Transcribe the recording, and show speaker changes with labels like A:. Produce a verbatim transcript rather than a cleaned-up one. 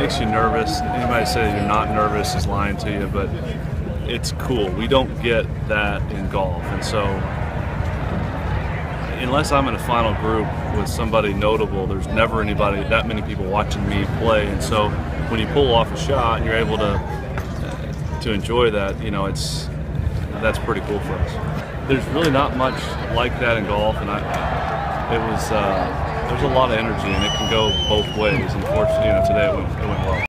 A: makes you nervous. Anybody say you're not nervous is lying to you, but it's cool. We don't get that in golf, and so unless I'm in a final group with somebody notable, there's never anybody, that many people watching me play, and so when you pull off a shot and you're able to to enjoy that, you know, it's that's pretty cool for us. There's really not much like that in golf, and I, it was uh, there's a lot of energy, and it can go both ways. Unfortunately, you know, today it went, it went well.